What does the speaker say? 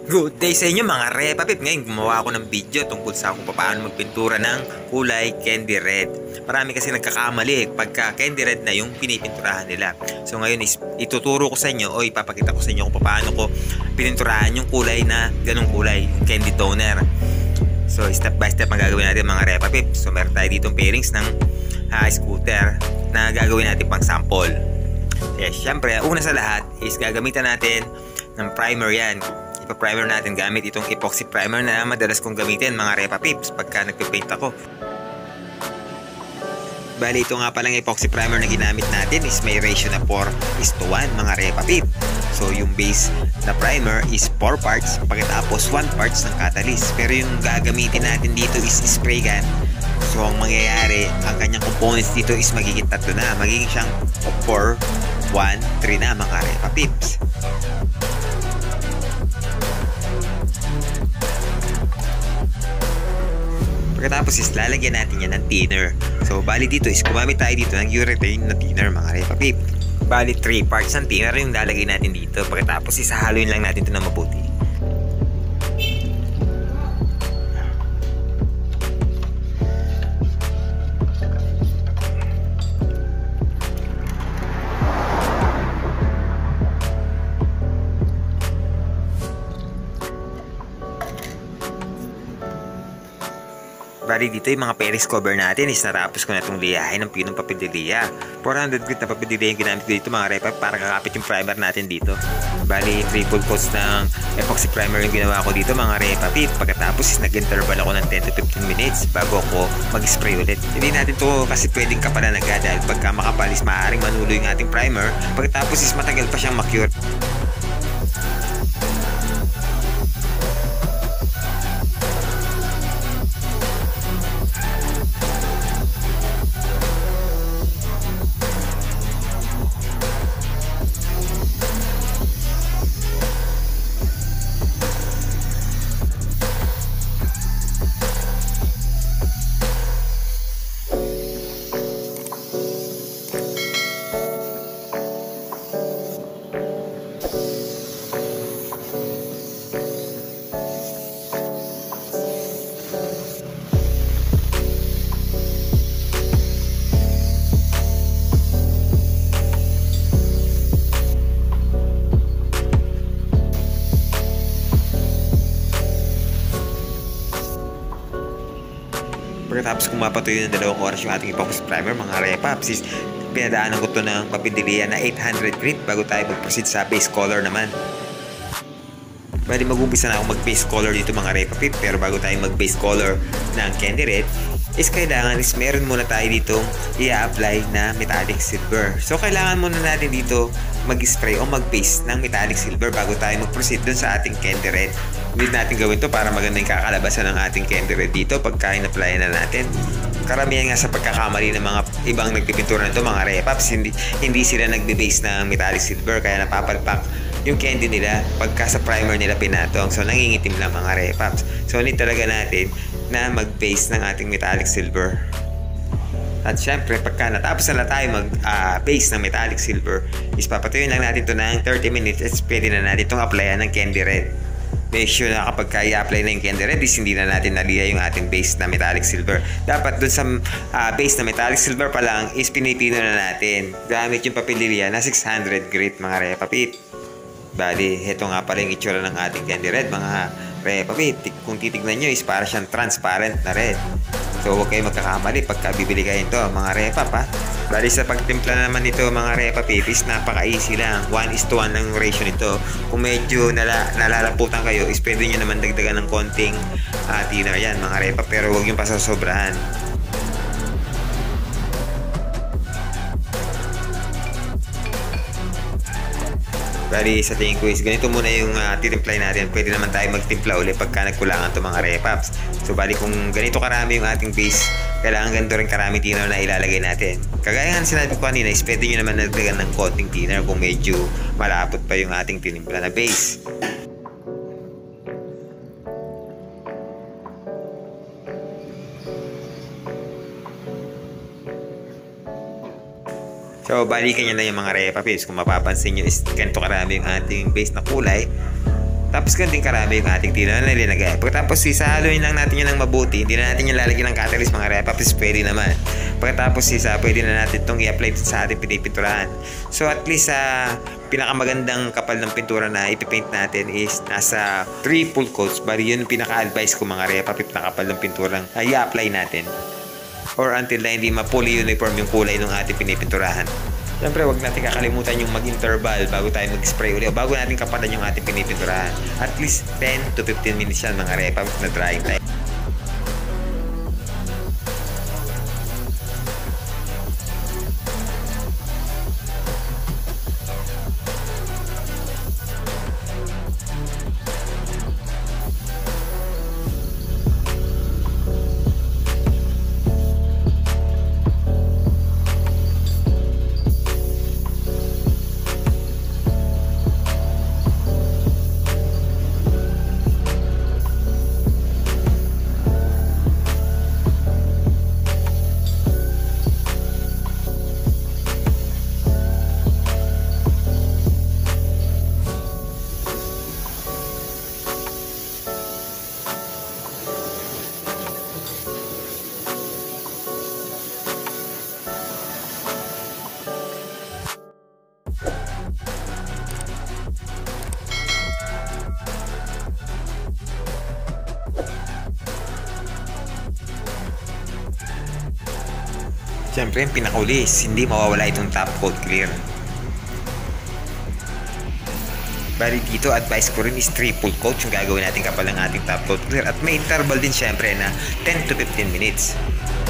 Good day sa inyo mga repapip. Ngayon gumawa ako ng video tungkol sa kung paano magpintura ng kulay candy red. Marami kasi nagkakamali pagka candy red na yung pinipinturahan nila. So ngayon is ituturo ko sa inyo o ipapakita ko sa inyo kung paano ko pininturahan yung kulay na ganung kulay, yung candy toner. So step by step ang gagawin natin mga repapip. So meron tayo ditong pairings ng scooter na gagawin natin pang sample. Yes, syempre una sa lahat is gagamitan natin ng primer yan. Ipa-primer natin gamit itong epoxy primer na madalas kong gamitin mga repapips pagka nagpipaint ako. Bali ito nga palang epoxy primer na ginamit natin is may ratio na 4:1 mga repapip. So yung base na primer is 4 parts pagkatapos 1 parts ng catalyst. Pero yung gagamitin natin dito is spray gun. So ang mangyayari, ang kanyang components dito is magiging tatlo na. Magiging siyang 4, 1, 3 na mga repapips. Pagkatapos is lalagyan natin yan ng thinner. So bali dito is gumamit tayo dito ng urethane na thinner mga repapip. Bali 3 parts ng thinner yung lalagay natin dito. Pagkatapos is hahaluin lang natin ito ng mabuti. Bali dito yung mga pairings cover natin is natapos ko na itong liyahin ng pinong papildiliya. 400 grit na papildiliya yung ginamit ko dito mga repap para kakapit yung primer natin dito. Bali triple coats ng epoxy primer yung ginawa ko dito mga repapip. Pagkatapos is nag-interval ako ng 10 to 15 minutes bago ako mag-spray ulit. Hindi natin to kasi pwedeng kapalan agad dahil pagka makapal is maaaring manulo yung ating primer. Pagkatapos is matagal pa siyang ma-cure. Pagkatapos kung mapatuloy ng 2 oras yung ating epoxy primer mga repaps is pinadaanan ko to ng papildiliya na 800 grit bago tayo mag-proceed sa base color naman. Bali mag-umpisa na ako mag-base color dito mga repapip, pero bago tayo mag-base color ng candy red is kailangan is meron muna tayo ditong i-apply na metallic silver. So kailangan muna natin dito mag-spray o mag-base ng metallic silver bago tayo mag-proceed dun sa ating candy red. Need natin gawin to para maganda yung kakalabasan ng ating candy red dito pagka in-apply na natin. Karamihan nga sa pagkakamali ng mga ibang nagpipintura nito mga repaps, hindi sila nagbe-base ng metallic silver kaya napapalpak yung candy nila pagka sa primer nila pinatong. So nangingitim lang mga repaps. So need talaga natin na mag-base ng ating metallic silver. At syempre pagka natapos na tayo mag-base ng metallic silver is papatuyin lang natin to ng 30 minutes at pwede na natin itong applyan ng candy red. Make sure na kapag i-apply na yung candy red is hindi na natin naliya yung ating base na metallic silver. Dapat dun sa base na metallic silver pa lang is pinipino na natin gamit yung papildiliya na 600 grit mga repapip. Bali, ito nga pala yung itsura ng ating candy red mga repapip. Kung titignan nyo is para siyang transparent na red. So huwag kayo magkakamali pagka bibili kayo ito mga repap ha. Bali sa pagtimpla naman nito mga repapip is napaka-easy lang. 1:1 lang yung ratio nito. Kung medyo nalalaputan kayo is pwede nyo naman dagdagan ng konting thinner yan mga repap, pero huwag yung pasasobrahan. Bali sa tingin ko is ganito muna yung titimplay natin. Pwede naman tayo magtimpla ulit pagka nagkulangan to mga repaps. So bali kung ganito karami yung ating base, kailangan ganito rin karami thinner na ilalagay natin. Kagaya nga sinabi ko kanina is pwede nyo naman nagdagan ng konting thinner kung medyo malapot pa yung ating tinimpla na base. So, balikan nyo na yung mga repa pips. Kung mapapansin nyo is ganito karami yung ating base na kulay. Tapos ganun din karami yung ating tino na linagay. Pagkatapos isahaluin lang natin yun ng mabuti, hindi na natin yung lalagyan ng catalyst mga repaps, pwede naman. Pagkatapos pwede na natin itong i-apply sa ating pinipinturahan. So at least sa pinakamagandang kapal ng pintura na ipipaint natin is nasa 3 full coats. Bali yun pinaka-advise ko mga repaps na kapal ng pinturang i-apply natin. Or until na hindi ma-fully uniform yung kulay ng ating pinipinturahan. Siyempre, huwag natin kakalimutan yung mag-interval bago tayo mag-spray uli o bago natin kapalan yung ating pinipinturahan. At least 10 to 15 minutes yan mga repaps na drying time. Siyempre, yung pinakaulis, hindi mawawala itong top coat clear. Bali dito, advice ko rin is triple coat yung gagawin natin kapal ng ating top coat clear at may interval din siyempre na 10 to 15 minutes.